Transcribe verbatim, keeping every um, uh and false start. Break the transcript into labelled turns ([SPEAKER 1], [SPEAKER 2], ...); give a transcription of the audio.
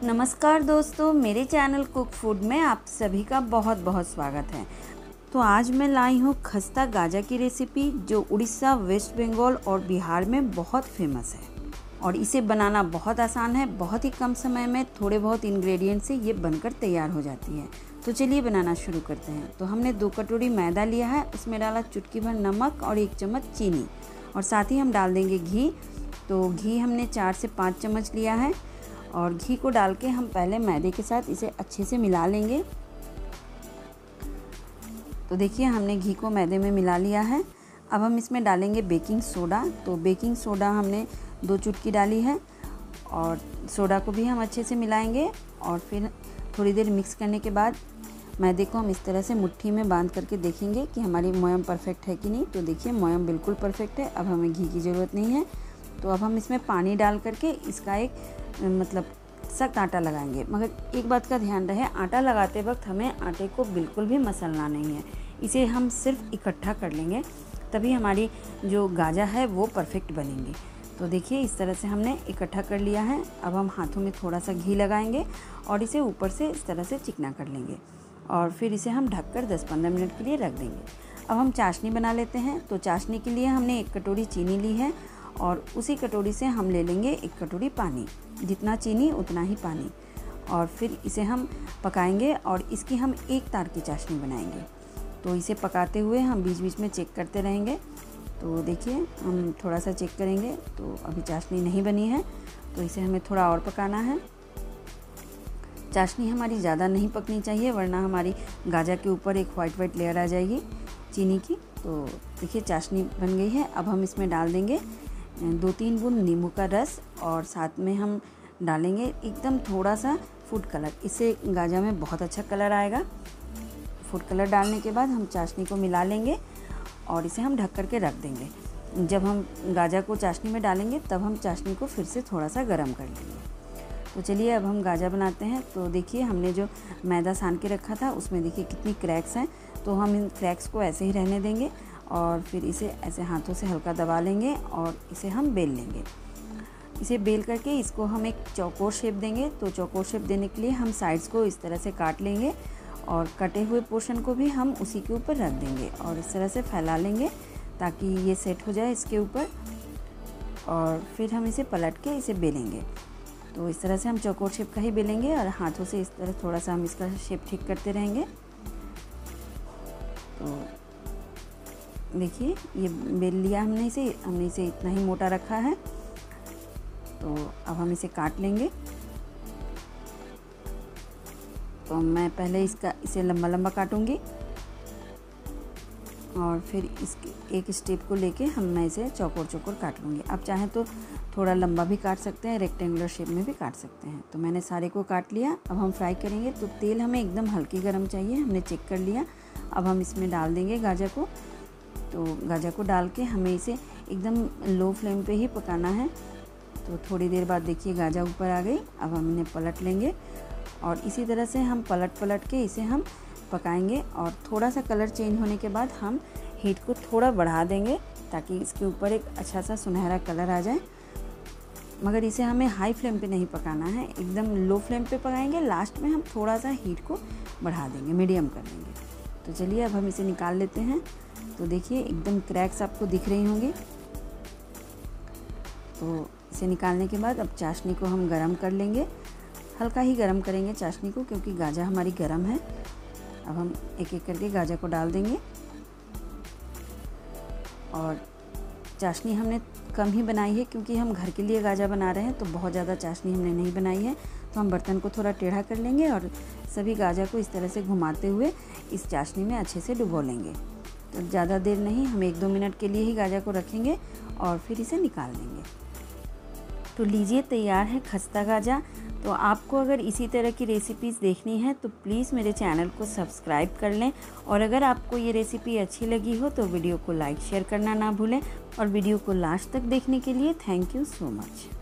[SPEAKER 1] नमस्कार दोस्तों, मेरे चैनल कुक फूड में आप सभी का बहुत बहुत स्वागत है। तो आज मैं लाई हूँ खस्ता गाजा की रेसिपी, जो उड़ीसा, वेस्ट बंगाल और बिहार में बहुत फेमस है और इसे बनाना बहुत आसान है। बहुत ही कम समय में थोड़े बहुत इंग्रेडिएंट से ये बनकर तैयार हो जाती है। तो चलिए बनाना शुरू करते हैं। तो हमने दो कटोरी मैदा लिया है, उसमें डाला चुटकी भर नमक और एक चम्मच चीनी और साथ ही हम डाल देंगे घी। तो घी हमने चार से पाँच चम्मच लिया है और घी को डाल के हम पहले मैदे के साथ इसे अच्छे से मिला लेंगे। तो देखिए हमने घी को मैदे में मिला लिया है। अब हम इसमें डालेंगे बेकिंग सोडा। तो बेकिंग सोडा हमने दो चुटकी डाली है और सोडा को भी हम अच्छे से मिलाएंगे और फिर थोड़ी देर मिक्स करने के बाद मैदे को हम इस तरह से मुट्ठी में बांध करके देखेंगे कि हमारी मोयम परफेक्ट है कि नहीं। तो देखिए मोयम बिल्कुल परफेक्ट है। अब हमें घी की ज़रूरत नहीं है। तो अब हम इसमें पानी डाल करके इसका एक मतलब सख्त आटा लगाएंगे। मगर एक बात का ध्यान रहे, आटा लगाते वक्त हमें आटे को बिल्कुल भी मसलना नहीं है। इसे हम सिर्फ इकट्ठा कर लेंगे, तभी हमारी जो गाजा है वो परफेक्ट बनेंगी। तो देखिए इस तरह से हमने इकट्ठा कर लिया है। अब हम हाथों में थोड़ा सा घी लगाएंगे और इसे ऊपर से इस तरह से चिकना कर लेंगे और फिर इसे हम ढककर दस पंद्रह मिनट के लिए रख देंगे। अब हम चाशनी बना लेते हैं। तो चाशनी के लिए हमने एक कटोरी चीनी ली है और उसी कटोरी से हम ले लेंगे एक कटोरी पानी। जितना चीनी उतना ही पानी और फिर इसे हम पकाएंगे और इसकी हम एक तार की चाशनी बनाएंगे। तो इसे पकाते हुए हम बीच बीच में चेक करते रहेंगे। तो देखिए हम थोड़ा सा चेक करेंगे। तो अभी चाशनी नहीं बनी है, तो इसे हमें थोड़ा और पकाना है। चाशनी हमारी ज़्यादा नहीं पकनी चाहिए, वरना हमारी गाजा के ऊपर एक वाइट वाइट लेयर आ जाएगी चीनी की। तो देखिए चाशनी बन गई है। अब हम इसमें डाल देंगे दो तीन बूंद नींबू का रस और साथ में हम डालेंगे एकदम थोड़ा सा फूड कलर। इससे गाजा में बहुत अच्छा कलर आएगा। फूड कलर डालने के बाद हम चाशनी को मिला लेंगे और इसे हम ढक करके रख देंगे। जब हम गाजा को चाशनी में डालेंगे तब हम चाशनी को फिर से थोड़ा सा गर्म कर लेंगे। तो चलिए अब हम गाजा बनाते हैं। तो देखिए हमने जो मैदा सान के रखा था उसमें देखिए कितनी क्रैक्स हैं। तो हम इन क्रैक्स को ऐसे ही रहने देंगे और फिर इसे ऐसे हाथों से हल्का दबा लेंगे और इसे हम बेल लेंगे। इसे बेल करके इसको हम एक चौकोर शेप देंगे। तो चौकोर शेप देने के लिए हम साइड्स को इस तरह से काट लेंगे और कटे हुए पोर्शन को भी हम उसी के ऊपर रख देंगे और इस तरह से फैला लेंगे ताकि ये सेट हो जाए इसके ऊपर। और फिर हम इसे पलट के इसे बेलेंगे। तो इस तरह से हम चौकोर शेप का ही बेलेंगे और हाथों से इस तरह थोड़ा सा हम इसका शेप ठीक करते रहेंगे। तो देखिए ये बेल लिया हमने इसे हमने इसे इतना ही मोटा रखा है। तो अब हम इसे काट लेंगे। तो मैं पहले इसका इसे लंबा लंबा काटूंगी और फिर इसके एक स्टेप को लेके हम मैं इसे चौकोर चौकोर काट लूँगी। आप चाहें तो थोड़ा लंबा भी काट सकते हैं, रेक्टेंगुलर शेप में भी काट सकते हैं। तो मैंने सारे को काट लिया। अब हम फ्राई करेंगे। तो तेल हमें एकदम हल्की गर्म चाहिए, हमने चेक कर लिया। अब हम इसमें डाल देंगे गाजा को। तो गाजा को डाल के हमें इसे एकदम लो फ्लेम पे ही पकाना है। तो थोड़ी देर बाद देखिए गाजा ऊपर आ गई। अब हम इन्हें पलट लेंगे और इसी तरह से हम पलट पलट के इसे हम पकाएंगे और थोड़ा सा कलर चेंज होने के बाद हम हीट को थोड़ा बढ़ा देंगे ताकि इसके ऊपर एक अच्छा सा सुनहरा कलर आ जाए। मगर इसे हमें हाई फ्लेम पे नहीं पकाना है, एकदम लो फ्लेम पे पकाएंगे। लास्ट में हम थोड़ा सा हीट को बढ़ा देंगे, मीडियम कर देंगे। तो चलिए अब हम इसे निकाल लेते हैं। तो देखिए एकदम क्रैक्स आपको दिख रही होंगी। तो इसे निकालने के बाद अब चाशनी को हम गरम कर लेंगे। हल्का ही गरम करेंगे चाशनी को, क्योंकि गाजा हमारी गरम है। अब हम एक एक करके गाजा को डाल देंगे और चाशनी हमने कम ही बनाई है क्योंकि हम घर के लिए गाजा बना रहे हैं। तो बहुत ज़्यादा चाशनी हमने नहीं बनाई है। तो हम बर्तन को थोड़ा टेढ़ा कर लेंगे और सभी गाजा को इस तरह से घुमाते हुए इस चाशनी में अच्छे से डुबो लेंगे। तो ज़्यादा देर नहीं, हम एक दो मिनट के लिए ही गाजा को रखेंगे और फिर इसे निकाल देंगे। तो लीजिए तैयार है खस्ता गाजा। तो आपको अगर इसी तरह की रेसिपीज़ देखनी है तो प्लीज़ मेरे चैनल को सब्सक्राइब कर लें और अगर आपको ये रेसिपी अच्छी लगी हो तो वीडियो को लाइक शेयर करना ना भूलें और वीडियो को लास्ट तक देखने के लिए थैंक यू सो मच।